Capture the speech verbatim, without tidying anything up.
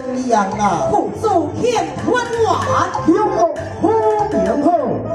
样啊， 红烛乾坤碗， 有我好名号。